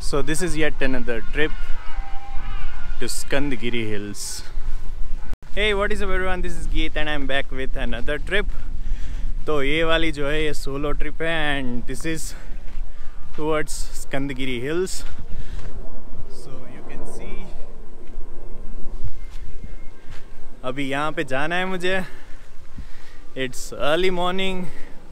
So this is yet another trip to Skandagiri Hills. Hey, what is up everyone? This is Geet and I'm back with another trip. तो ये वाली जो है ये solo trip है and this is towards Skandagiri Hills. So you can see अभी यहाँ पे जाना है मुझे. It's early morning.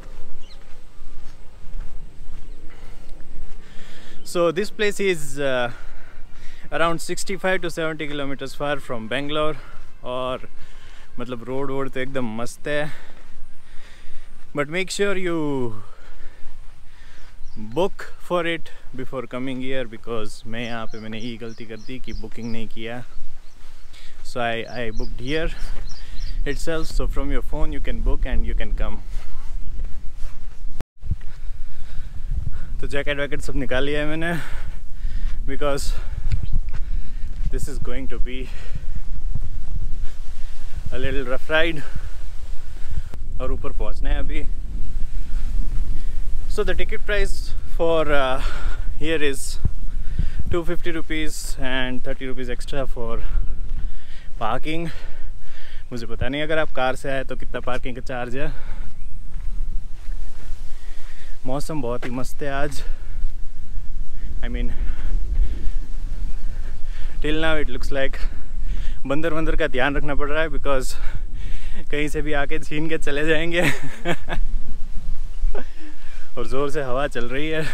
So this place is around 65 to 70 kilometers far from Bangalore और मतलब रोड वोड तो एकदम मस्त है. But make sure you book for it before coming here because मैं यहाँ पे मैंने ये गलती कर दी कि बुकिंग नहीं किया. So I booked here itself. So from your phone you can book and you can come. तो जैकेट वैकेट सब निकाल लिया है मैंने because this is going to be a little rough ride और ऊपर पहुंचना है अभी. So the ticket price for here is 250 rupees and 30 rupees extra for parking. मुझे पता नहीं अगर आप कार से आए तो कितना पार्किंग का चार्ज है. मौसम बहुत ही मस्त है आज. I mean till now it looks like बंदर का ध्यान रखना पड़ रहा है because कहीं से भी आके छीन के चले जाएंगे. और ज़ोर से हवा चल रही है.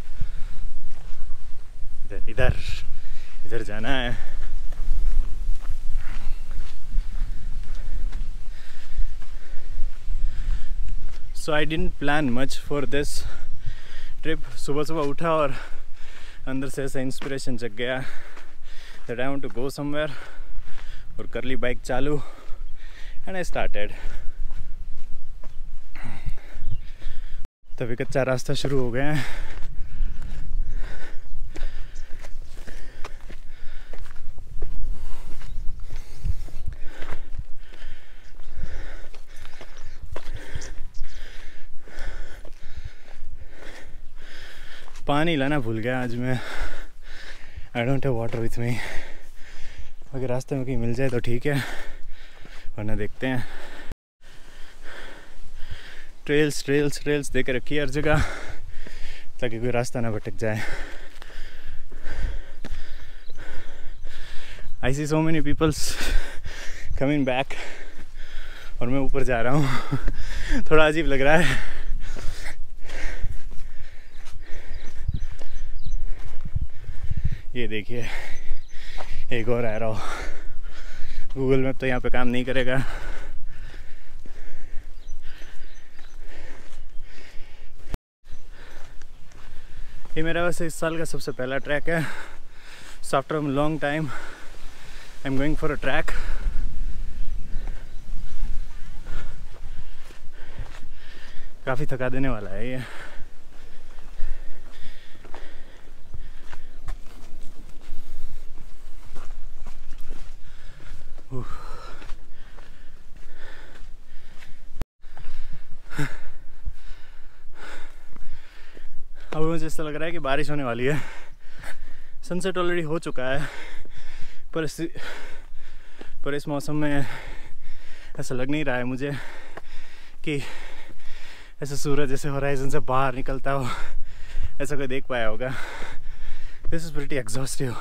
इधर जाना है. So I didn't plan much for this trip. सुबह उठा और अंदर से ऐसा इंस्पिरेशन जग गया that I want to go somewhere और कर ली बाइक चालू and I started. तभी कच्चा रास्ता शुरू हो गया है. पानी लाना भूल गया आज मैं. I don't have water with me. अगर रास्ते में कहीं मिल जाए तो ठीक है वरना देखते हैं. ट्रेल्स दे के रखी है हर जगह ताकि कोई रास्ता ना भटक जाए. I see so many people's coming back और मैं ऊपर जा रहा हूँ. थोड़ा अजीब लग रहा है. ये देखिए एक और एरो. गूगल मैप तो यहाँ पे काम नहीं करेगा. ये मेरा वैसे इस साल का सबसे पहला ट्रैक है. So after a long time I am going for a trek. काफ़ी थका देने वाला है ये. अब मुझे ऐसा लग रहा है कि बारिश होने वाली है. सनसेट ऑलरेडी हो चुका है पर इस मौसम में ऐसा लग नहीं रहा है मुझे कि ऐसा सूरज जैसे होराइजन से बाहर निकलता हो ऐसा कोई देख पाया होगा. This is pretty exhaustive.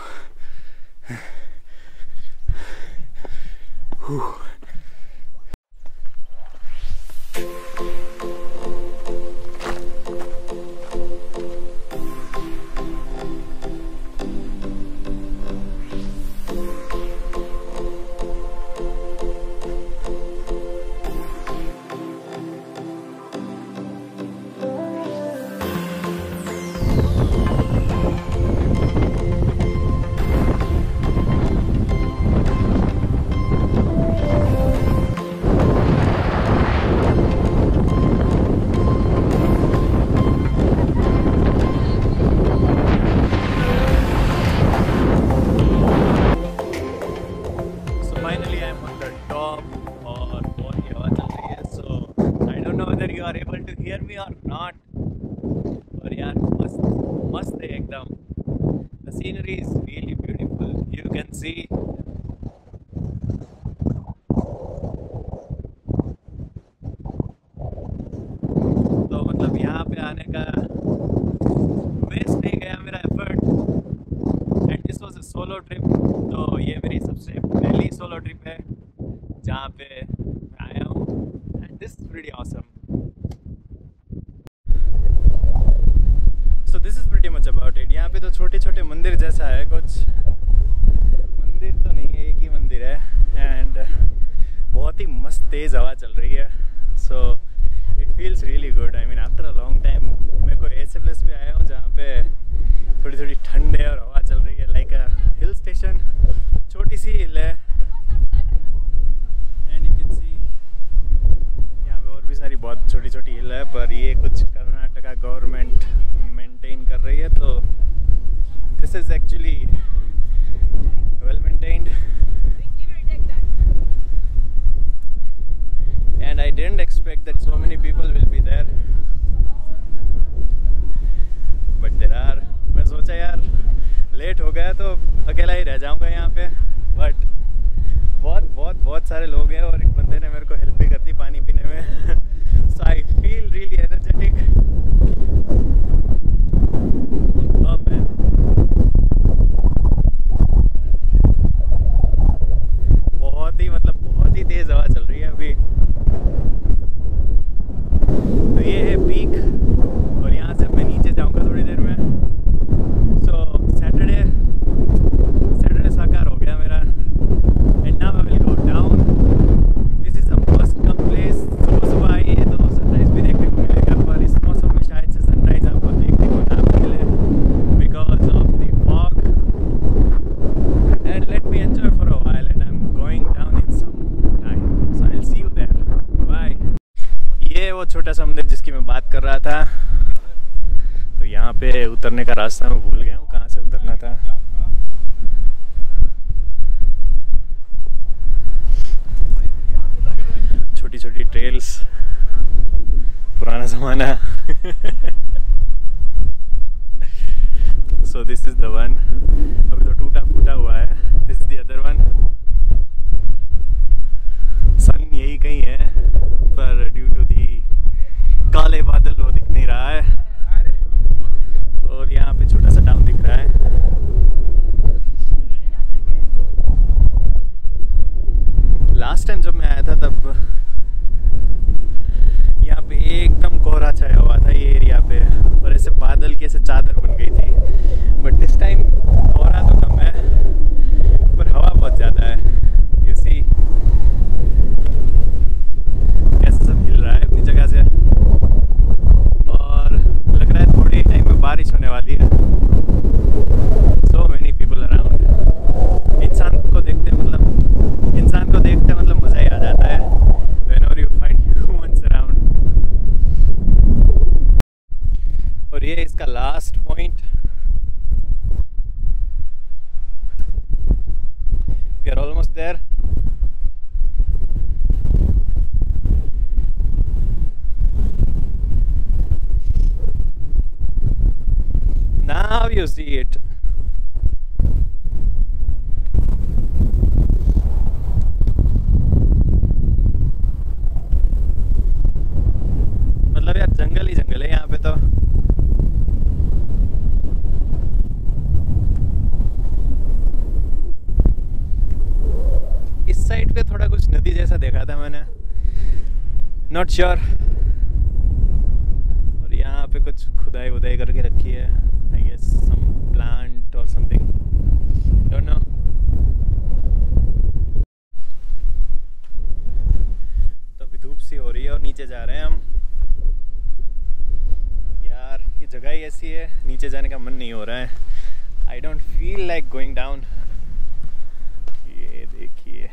scenery is really beautiful. You can see तो मतलब यहाँ पे आने का वेस्ट नहीं गया मेरा effort and this was a solo trip. तो ये मेरी सबसे पहली सोलो ट्रिप है जहाँ पे मैं आया हूँ and this is pretty awesome. So this is pretty much about it. यहाँ पे तो छोटे छोटे मंदिर जैसा है, कुछ मंदिर तो नहीं है, एक ही मंदिर है एंड बहुत ही मस्त तेज़ हवा चल रही है। So it feels really good. I mean after a long time मैं कोई ऐसे प्लेस पे आया हूँ जहाँ पे थोड़ी थोड़ी ठंड है और हवा चल रही है, लाइक अ हिल स्टेशन। छोटी सी हिल है एंड यू कैन सी यहाँ पे और भी सारी बहुत छोटी छोटी हिल है, पर ये कुछ कर्नाटका गवर्नमेंट मेंटेन कर रही है। तो this is actually well maintained and I didn't expect that so many people will be there, but there are। मैं सोचा यार लेट हो गया तो अकेला ही रह जाऊंगा यहाँ पे, बट बहुत सारे लोग हैं और एक बंदे ने मेरे को हेल्प भी कर दी पानी पीने में। So I feel really energetic. Oh man, बहुत ही तेज हवा चल रही है अभी। तो ये है पीक और यहाँ से मैं नीचे जाऊँगा थोड़ी देर में। सो सैटरडे साकार हो गया मेरा and now I will go down. This is a must come place. सुबह आइए तो सनराइज़ भी देखने को मिलेगा, पर इस मौसम में शायद से सनराइज़ आपको देखने को ना मिले because of the fog. And let me enjoy for a while and I am going down in some time. So I will see you there. Bye. ये वो छोटा सा मंदिर जिसकी मैं बात कर रहा था। तो यहाँ पे उतरने का रास्ता मैं भूल गया हूँ, कहाँ से उतरना था। छोटी छोटी ट्रेल्स, पुराना ज़माना। So this is the one. अभी तो टूटा फूटा हुआ है। This is the other one. Sun यही कहीं है, पर ड्यू टू दी काले बादल वो दिख नहीं रहा है। और यहाँ पे छोटा सा टाउन दिख रहा है। लास्ट टाइम जब मैं आया था तब यहाँ पे एकदम कोहरा छाया हुआ था ये एरिया पे, और ऐसे बादल की ऐसे चादर बन गई थी। बट दिस टाइम कोहरा तो कम है पर हवा बहुत ज़्यादा है। यू सी कैसे सब हिल रहा है अपनी जगह से, और लग रहा है थोड़ी टाइम में बारिश होने वाली है। So many people around. इंसान को देखते मतलब मज़ा ही आ जाता है whenever you find humans around. और ये इसका last point. We are almost there. Now you see it. मतलब यार जंगल ही जंगल है यहाँ पे तो। इस साइड पे थोड़ा कुछ नदी जैसा देखा था मैंने, नॉट श्योर। और यहाँ पे कुछ खुदाई वुदाई करके रखी है, I guess some plant or something, don't know। तो अभी धूप सी हो रही है और नीचे जा रहे हैं हम। यार ये जगह ही ऐसी है, नीचे जाने का मन नहीं हो रहा है। I don't feel like going down। ये देखिए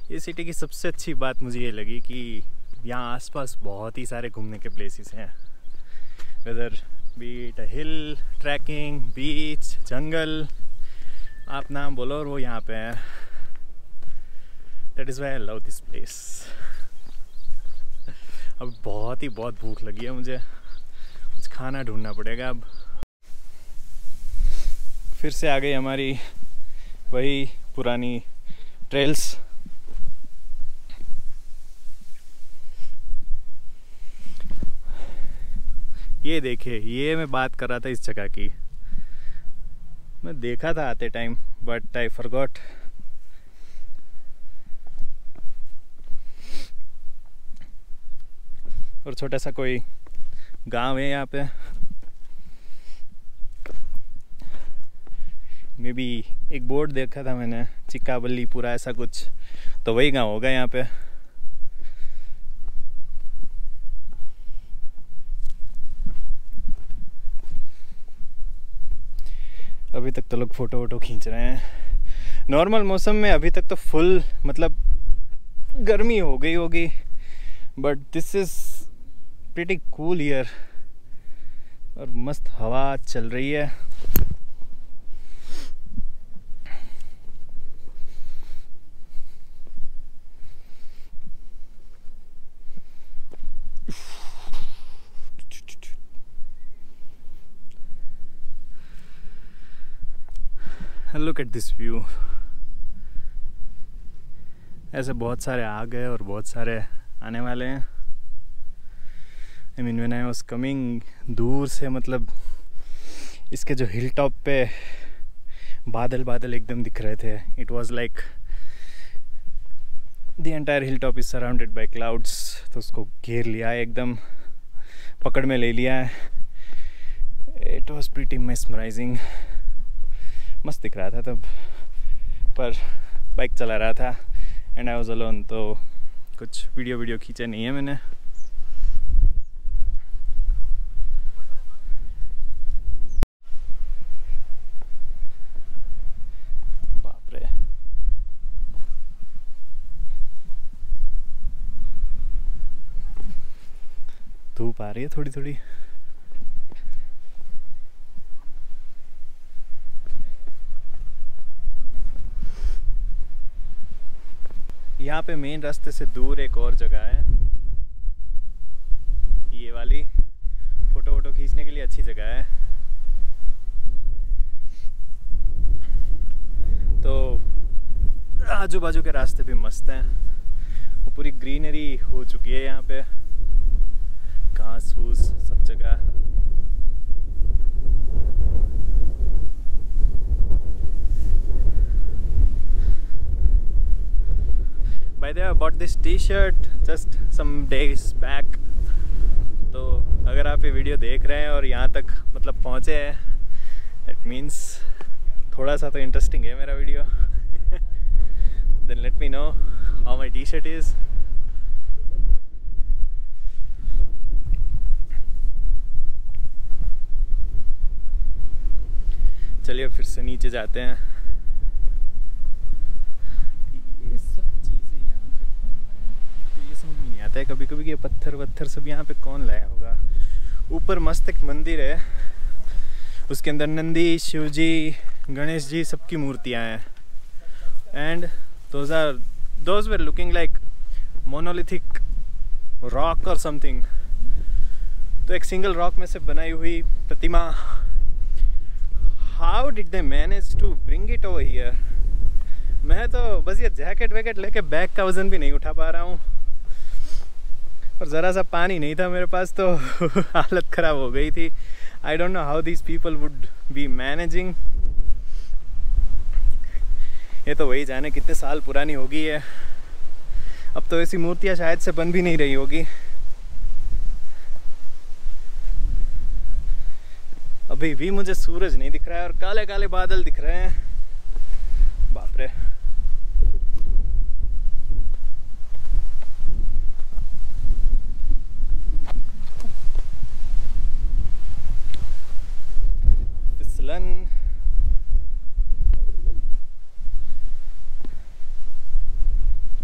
ये सिटी की सबसे अच्छी बात मुझे ये लगी कि यहाँ आसपास बहुत ही सारे घूमने के प्लेसेस हैं, weather be it hill, trekking, beach, जंगल, आप नाम बोलो और वो यहाँ पे है। That is why I love this place. अब बहुत भूख लगी है मुझे, कुछ खाना ढूंढना पड़ेगा। अब फिर से आ गई हमारी वही पुरानी ट्रेल्स। ये देखिए, ये मैं बात कर रहा था इस जगह की, मैं देखा था आते टाइम बट आई फॉरगॉट। और छोटा सा कोई गांव है यहाँ पे, मे बी एक बोर्ड देखा था मैंने, चिक्काबल्लीपुरा ऐसा कुछ, तो वही गांव होगा यहाँ पे। अभी तक तो लोग फोटो वोटो खींच रहे हैं। नॉर्मल मौसम में अभी तक तो फुल मतलब गर्मी हो गई होगी, but this is pretty cool here और मस्त हवा चल रही है। Look at this view. ऐसे बहुत सारे आ गए और बहुत सारे आने वाले हैं। I mean when I was coming, दूर से मतलब इसके जो हिल टॉप पे बादल बादल एकदम दिख रहे थे। It was like the entire hill top is surrounded by clouds. तो उसको घेर लिया है, एकदम पकड़ में ले लिया है। It was pretty mesmerising. मस्त दिख रहा था तब, पर बाइक चला रहा था एंड आई वाज अलोन, तो कुछ वीडियो खींचे नहीं है मैंने। बाप रे, धूप आ रही है थोड़ी थोड़ी। यहाँ पे मेन रास्ते से दूर एक और जगह है, ये वाली फोटो वोटो खींचने के लिए अच्छी जगह है। तो आजू बाजू के रास्ते भी मस्त हैं, वो पूरी ग्रीनरी हो चुकी है यहाँ पे, घास फूस सब जगह। By the way, I bought this T-shirt just some days back. तो अगर आप ये वीडियो देख रहे हैं और यहाँ तक मतलब पहुँचे हैं, that means थोड़ा सा तो इंटरेस्टिंग है मेरा video. Then let me know how my T-shirt is. चलिए फिर से नीचे जाते हैं। नहीं आता है कभी कभी कि पत्थर वत्थर सब यहाँ पे कौन लाया होगा। ऊपर मस्त एक मंदिर है, उसके अंदर नंदी, शिवजी, गणेश जी सबकी मूर्तियाँ हैं। And those were looking like monolithic rock और समथिंग। तो एक सिंगल रॉक में से बनाई हुई प्रतिमा, how did they manage to bring it over here. मैं तो बस ये जैकेट वैकेट लेके बैग का वजन भी नहीं उठा पा रहा हूँ, और ज़रा सा पानी नहीं था मेरे पास, तो हालत ख़राब हो गई थी। I don't know how these people would be managing. ये तो वही जाने कितने साल पुरानी होगी है, अब तो ऐसी मूर्तियाँ शायद से बन भी नहीं रही होगी। अभी भी मुझे सूरज नहीं दिख रहा है और काले काले बादल दिख रहे हैं। बाप रे, फिसलन।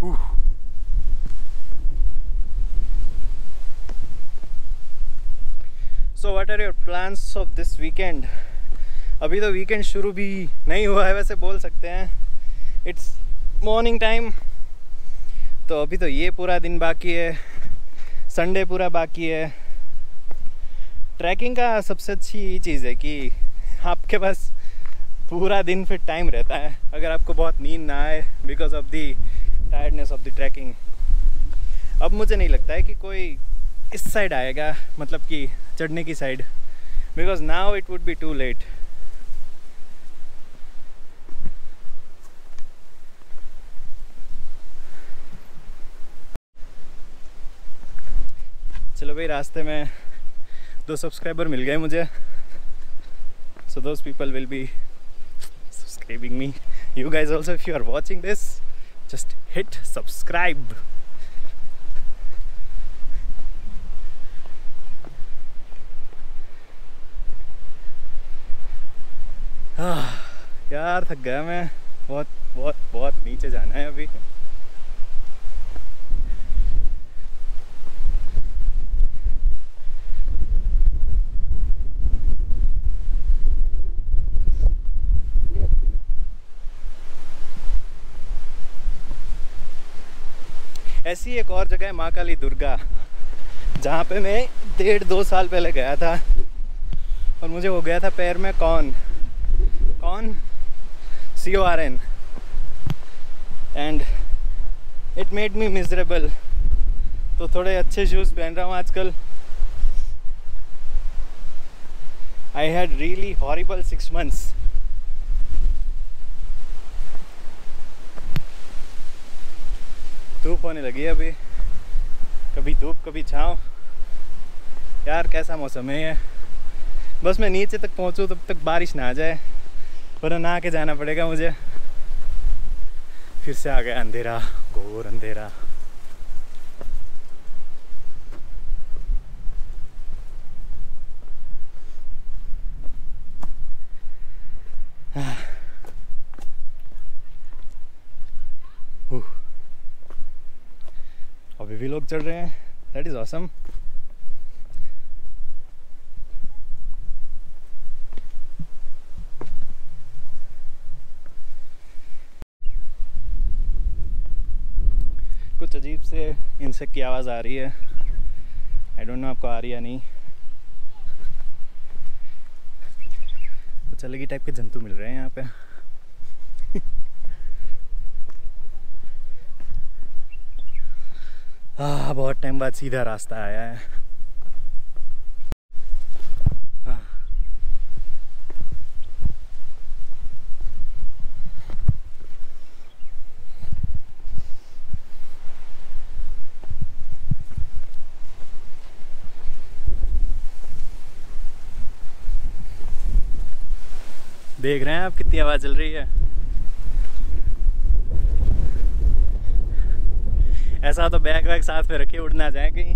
So what are your plans of this weekend? अभी तो वीकेंड शुरू भी नहीं हुआ है, वैसे बोल सकते हैं। इट्स मॉर्निंग टाइम, तो अभी तो ये पूरा दिन बाकी है, संडे पूरा बाकी है। ट्रैकिंग का सबसे अच्छी ये चीज़ है कि आपके पास पूरा दिन फिर टाइम रहता है, अगर आपको बहुत नींद ना आए because of the tiredness of the trekking. अब मुझे नहीं लगता है कि कोई इस साइड आएगा, मतलब कि चढ़ने की side, because now it would be too late. चलो भाई, रास्ते में 2 सब्सक्राइबर मिल गए मुझे, so those people will be subscribing me. You guys also, if you are watching this, just hit subscribe. यार थक गया मैं, बहुत बहुत बहुत नीचे जाना है अभी। ऐसी एक और जगह है महाकाली दुर्गा, जहाँ पे मैं 1.5-2 साल पहले गया था और मुझे हो गया था पैर में corn CORN, and it made me miserable. तो थोड़े अच्छे शूज़ पहन रहा हूँ आजकल। I had really horrible 6 months। धूप होने लगी है अभी, कभी धूप कभी छाँव। यार कैसा मौसम है ये। बस मैं नीचे तक पहुँचूँ तब तक बारिश ना आ जाए, वरना नहा के जाना पड़ेगा मुझे। फिर से आ गया अंधेरा, घोर अंधेरा। अभी भी लोग चढ़ रहे हैं, दैट इज ऑसम। कुछ अजीब से इंसेक्ट की आवाज़ आ रही है, आई डोंट नो आपको आ रही है या नहीं। कुछ अलग ही टाइप के जंतु मिल रहे हैं यहाँ पे। बहुत टाइम बाद सीधा रास्ता आया है। देख रहे हैं आप कितनी आवाज़ चल रही है। ऐसा तो बैग वैग साथ में रखे, उड़ ना जाए कहीं।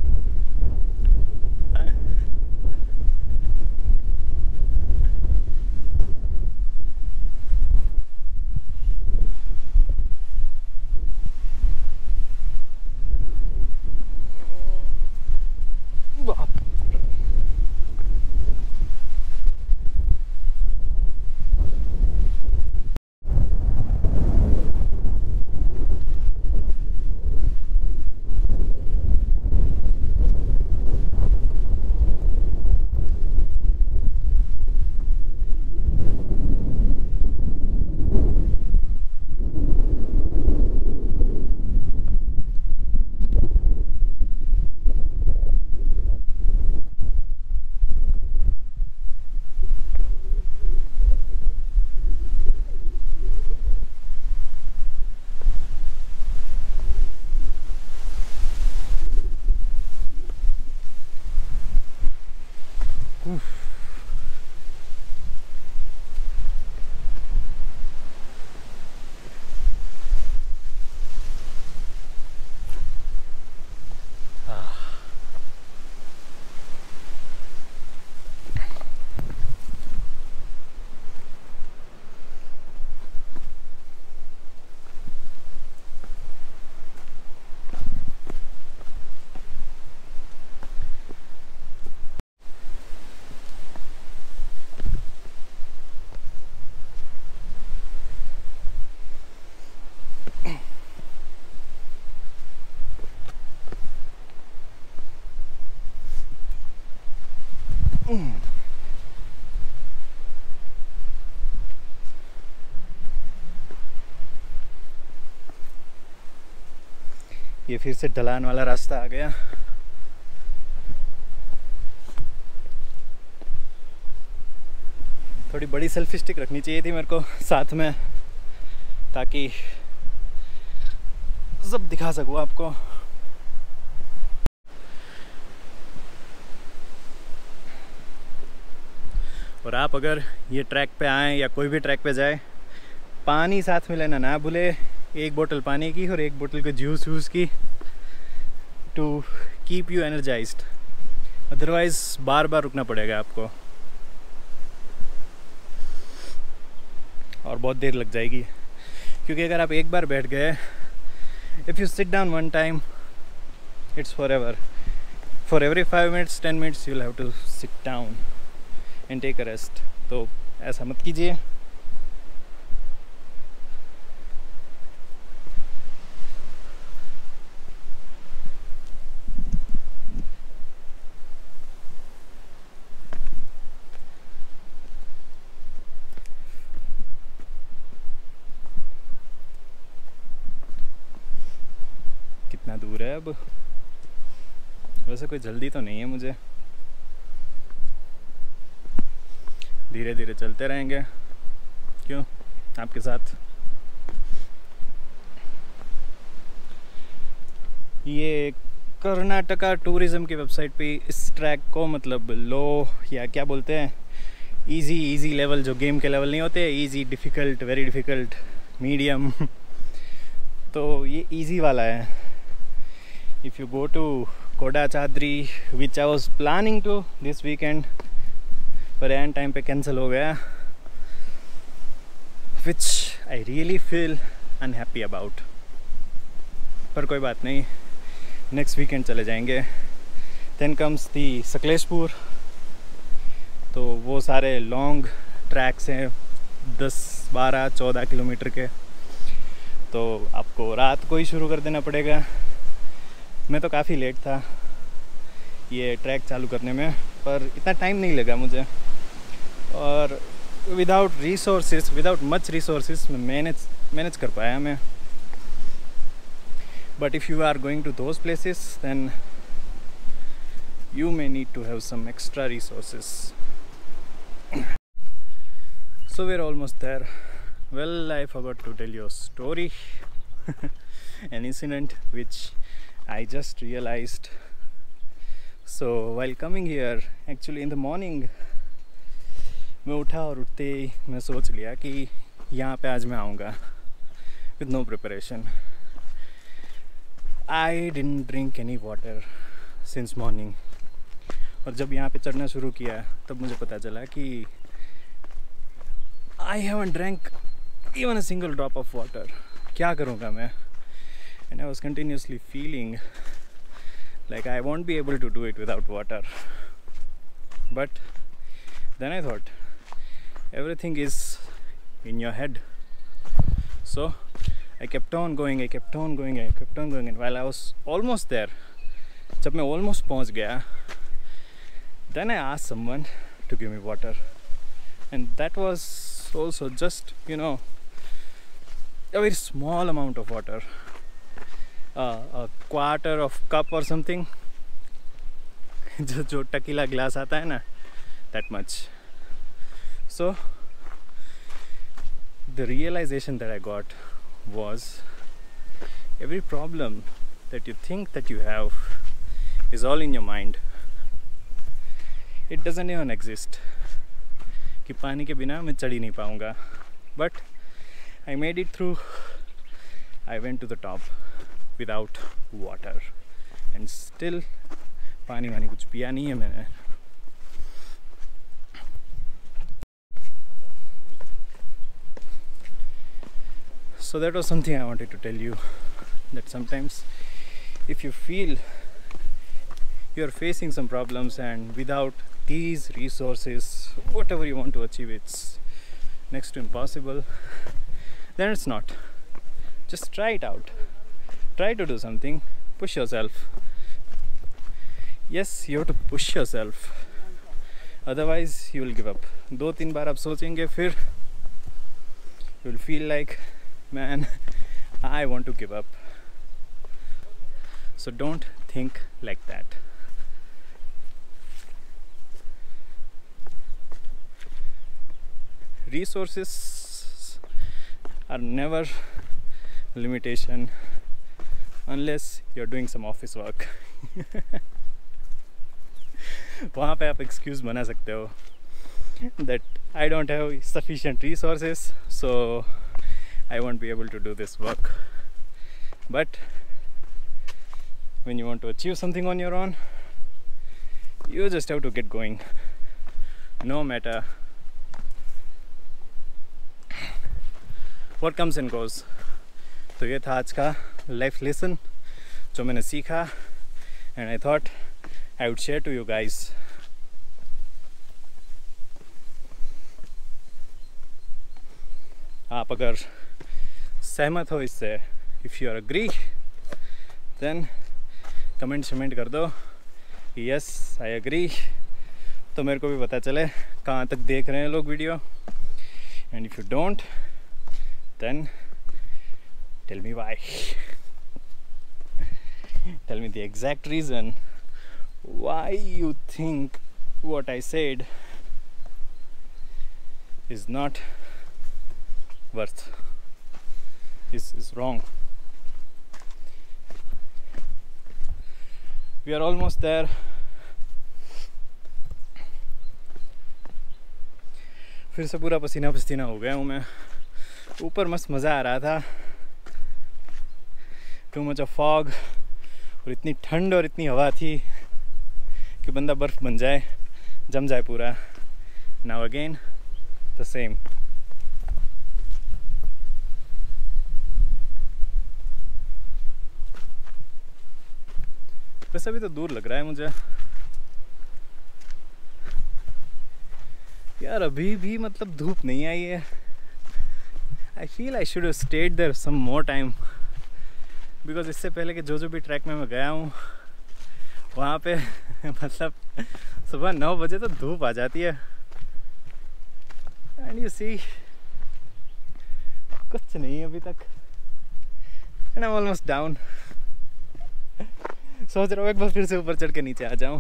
ये फिर से ढलान वाला रास्ता आ गया। थोड़ी बड़ी सेल्फी स्टिक रखनी चाहिए थी मेरे को साथ में, ताकि सब दिखा सकूँ आपको। और आप अगर ये ट्रैक पे आएँ या कोई भी ट्रैक पे जाए, पानी साथ में लेना ना भूले। एक बोतल पानी की और एक बोतल के जूस वूस की, to keep you energised. Otherwise बार बार रुकना पड़ेगा आपको और बहुत देर लग जाएगी। क्योंकि अगर आप एक बार बैठ गए, if you sit down one time, it's forever. For every 5 minutes 10 minutes you will have to sit down and take a rest. तो ऐसा मत कीजिए। कितना दूर है अब? वैसे कोई जल्दी तो नहीं है मुझे, धीरे धीरे चलते रहेंगे। क्यों, आपके साथ। ये कर्नाटका टूरिज़्म की वेबसाइट पे इस ट्रैक को मतलब लो या क्या बोलते हैं, इजी लेवल, जो गेम के लेवल नहीं होते, easy, difficult, very difficult, medium, तो ये इजी वाला है। If you go to Kodachadri, which I was planning to this weekend, पर एंड टाइम पे कैंसिल हो गया, which I really feel unhappy about. पर कोई बात नहीं, नेक्स्ट वीकेंड चले जाएंगे। Then comes the Sakleshpur. तो वो सारे लॉन्ग ट्रैक्स हैं, 10, 12, 14 किलोमीटर के। तो आपको रात को ही शुरू कर देना पड़ेगा। मैं तो काफ़ी लेट था ये ट्रैक चालू करने में, पर इतना टाइम नहीं लगा मुझे। और without resources, without much resources मैं मैनेज कर पाया मैं। But if you are going to those places, then you may need to have some extra resources. So we're almost there. Well, I forgot to tell you a story. An incident which I just realized. So while coming here, actually in the morning, मैं उठा और उठते ही मैं सोच लिया कि यहाँ पे आज मैं आऊँगा with no preparation. I didn't drink any water since morning. और जब यहाँ पे चढ़ना शुरू किया तब मुझे पता चला कि I haven't drank even a single drop of water. क्या करूँगा मैं? And I was continuously feeling like I won't be able to do it without water. But then I thought everything is in your head. So I kept on going, and while I was almost there, जब मैं almost पहुँच गया, then I asked someone to give me water, and that was also just, a very small amount of water, a quarter of cup or something. जो tequila glass आता है ना, that much. So the realization that I got was every problem that you think that you have is all in your mind. It doesn't even exist कि पानी के बिना मैं चढ़ ही नहीं पाऊँगा. But I made it through. I went to the top without water, and still पानी वानी कुछ पिया नहीं है मैंने. So that was something I wanted to tell you, that sometimes if you feel you are facing some problems and without these resources, whatever you want to achieve, it's next to impossible, then it's not. Just try it out. Try to do something. Push yourself. Yes, you have to push yourself. Otherwise you will give up. 2-3 बार आप सोचेंगे, फिर you will feel like, man, I want to give up. So don't think like that. Resources are never limitation unless you're doing some office work. वहाँ पे आप excuse बना सकते हो that I don't have sufficient resources, so I won't be able to do this work. But when you want to achieve something on your own, you just have to get going, no matter what comes and goes. तो ये था आज का life lesson जो मैंने सीखा, and I thought I would share to you guys. आप अगर सहमत हो इससे, if you agree, then comment कर दो yes I agree, तो मेरे को भी पता चले कहाँ तक देख रहे हैं लोग video. And if you don't, then tell me why. Tell me the exact reason why you think what I said is not worth, is wrong. We are almost there. फिर से पूरा पसीना पसीना हो गया हूँ मैं. ऊपर मस्त मज़ा आ रहा था. टू मच ऑफ फॉग और इतनी ठंड और इतनी हवा थी कि बंदा बर्फ़ बन जाए, जम जाए पूरा. Now again the same. वैसे भी तो दूर लग रहा है मुझे यार. अभी भी मतलब धूप नहीं आई है. I feel I should have stayed there some more time, because इससे पहले कि जो भी ट्रैक में मैं गया हूँ वहाँ पे मतलब सुबह 9 बजे तो धूप आ जाती है. एंड यू सी कुछ नहीं अभी तक. And I am almost down. सोच रहा हूँ एक बार फिर से ऊपर चढ़ के नीचे आ जाऊँ.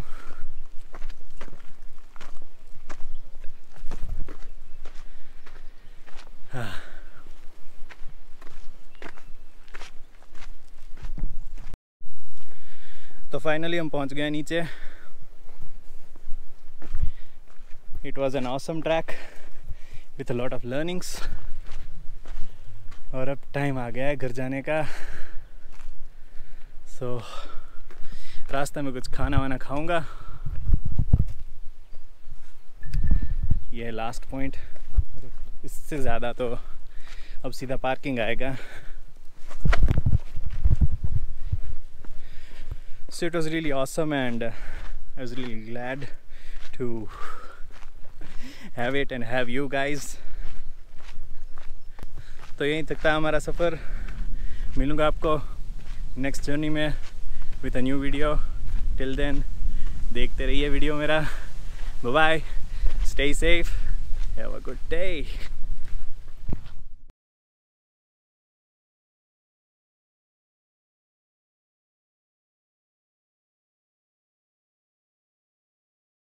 तो फाइनली हम पहुंच गए नीचे. It was an awesome trek with a lot of learnings. और अब टाइम आ गया है घर जाने का. सो रास्ते में कुछ खाना वाना खाऊंगा. ये है लास्ट पॉइंट. इससे ज़्यादा तो अब सीधा पार्किंग आएगा. So it was really awesome and I was really glad to have it and have you guys. तो यहीं तक था हमारा सफ़र. मिलूँगा आपको नेक्स्ट जर्नी में with a new video. Till then देखते रहिए वीडियो मेरा. Bye bye. Stay safe. Have a good day.